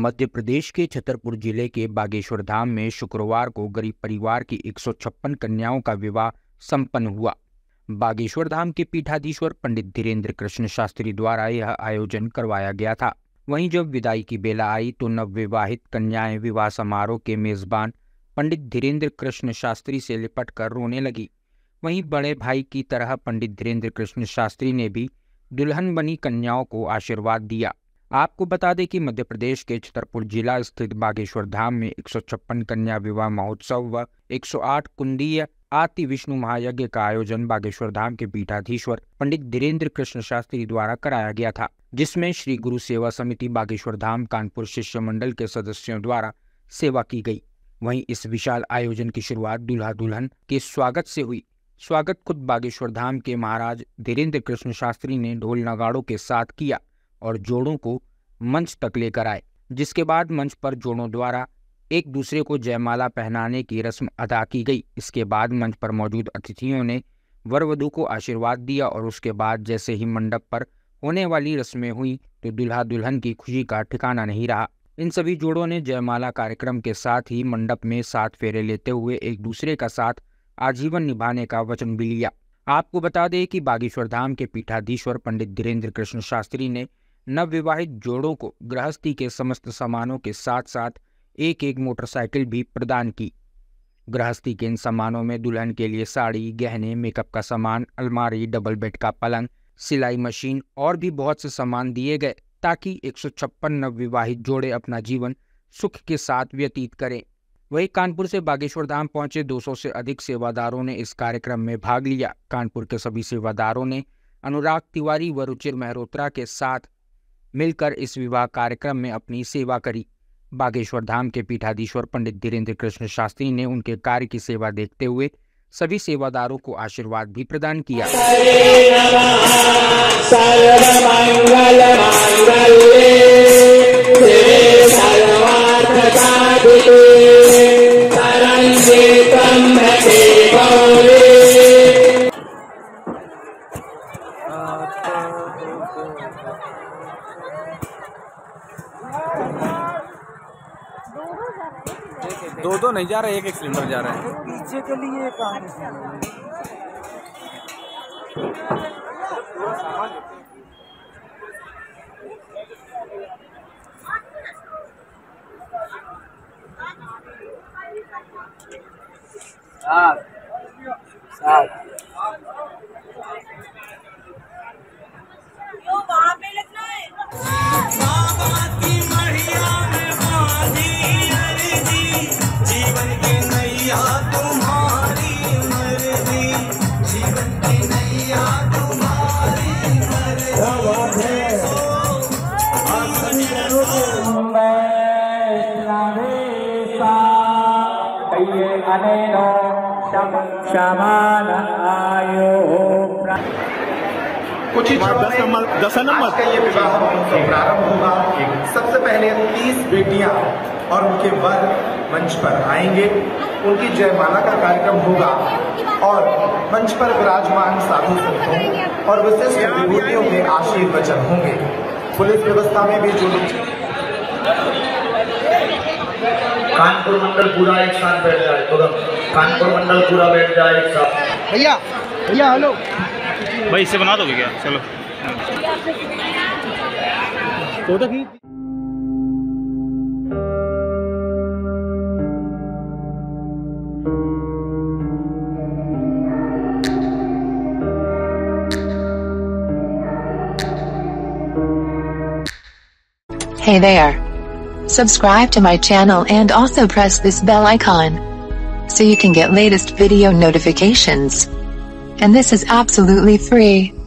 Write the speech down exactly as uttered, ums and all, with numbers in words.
मध्य प्रदेश के छतरपुर जिले के बागेश्वर धाम में शुक्रवार को गरीब परिवार की एक सौ छप्पन कन्याओं का विवाह संपन्न हुआ। बागेश्वर धाम के पीठाधीश्वर पंडित धीरेन्द्र कृष्ण शास्त्री द्वारा यह आयोजन करवाया गया था। वहीं जब विदाई की बेला आई तो नवविवाहित कन्याएं विवाह समारोह के मेजबान पंडित धीरेन्द्र कृष्ण शास्त्री से लिपट कर रोने लगी। वहीं बड़े भाई की तरह पंडित धीरेन्द्र कृष्ण शास्त्री ने भी दुल्हन बनी कन्याओं को आशीर्वाद दिया। आपको बता दें कि मध्य प्रदेश के छतरपुर जिला स्थित बागेश्वर धाम में एक सौ छप्पन कन्या विवाह महोत्सव व एक सौ आठ कुंडीय आति विष्णु महायज्ञ का आयोजन बागेश्वर धाम के पीठाधीश्वर पंडित धीरेन्द्र कृष्ण शास्त्री द्वारा कराया गया था, जिसमें श्री गुरु सेवा समिति बागेश्वर धाम कानपुर शिष्य मंडल के सदस्यों द्वारा सेवा की गई। वहीं इस विशाल आयोजन की शुरुआत दूल्हा दुल्हन के स्वागत से हुई। स्वागत खुद बागेश्वर धाम के महाराज धीरेन्द्र कृष्ण शास्त्री ने ढोल नगाड़ों के साथ किया और जोड़ों को मंच तक लेकर आए, जिसके बाद मंच पर जोड़ों द्वारा एक दूसरे को जयमाला पहनाने की रस्म अदा की गई। इसके बाद मंच पर मौजूद अतिथियों ने वर वधू को आशीर्वाद दिया और उसके बाद जैसे ही मंडप पर होने वाली रस्में हुई तो दूल्हा दुल्हन की खुशी का ठिकाना नहीं रहा। इन सभी जोड़ों ने जयमाला कार्यक्रम के साथ ही मंडप में सात फेरे लेते हुए एक दूसरे का साथ आजीवन निभाने का वचन भी लिया। आपको बता दें कि बागेश्वर धाम के पीठाधीश्वर पंडित धीरेन्द्र कृष्ण शास्त्री ने नवविवाहित जोड़ों को गृहस्थी के समस्त सामानों के साथ साथ एक एक मोटरसाइकिल भी प्रदान की। गृहस्थी के इन सामानों में दुल्हन के लिए साड़ी, गहने, मेकअप का सामान, अलमारी, डबल बेड का पलंग, सिलाई मशीन और भी बहुत से सामान दिए गए ताकि एक सौ छप्पन नवविवाहित जोड़े अपना जीवन सुख के साथ व्यतीत करें। वहीं कानपुर से बागेश्वर धाम पहुंचे दो सौ से अधिक सेवादारों ने इस कार्यक्रम में भाग लिया। कानपुर के सभी सेवादारों ने अनुराग तिवारी व रुचिर मेहरोत्रा के साथ मिलकर इस विवाह कार्यक्रम में अपनी सेवा करी। बागेश्वर धाम के पीठाधीश्वर पंडित धीरेन्द्र कृष्ण शास्त्री ने उनके कार्य की सेवा देखते हुए सभी सेवादारों को आशीर्वाद भी प्रदान किया। दो दो नहीं जा रहे, एक एक सिलेंडर जा रहा है। पीछे के लिए काम सात सात वहाँ पे लगना है। जीवन की नैया तुम्हारी मर्जी, जीवन की नैया तुम्हारी मर्जी। कुछ ही दस नंबर का ये विवाह महोत्सव प्रारंभ होगा। सबसे पहले तीस बेटियां और उनके वर मंच पर आएंगे, उनकी जयमाला का कार्यक्रम होगा और मंच पर विराजमान साधु संतों और विशिष्ट विभूतियों के आशीर्वचन होंगे। पुलिस व्यवस्था में भी जो कानपुर मंडल पूरा एक साथ बैठ जाए, तो कानपुर मंडल पूरा बैठ जाए एक साथ। भैया भैया हेलो भाई इसे बना दोगे क्या? चलो फोटो खींच। Hey there. Subscribe to my channel and also press this bell icon so you can get latest video notifications. And this is absolutely free.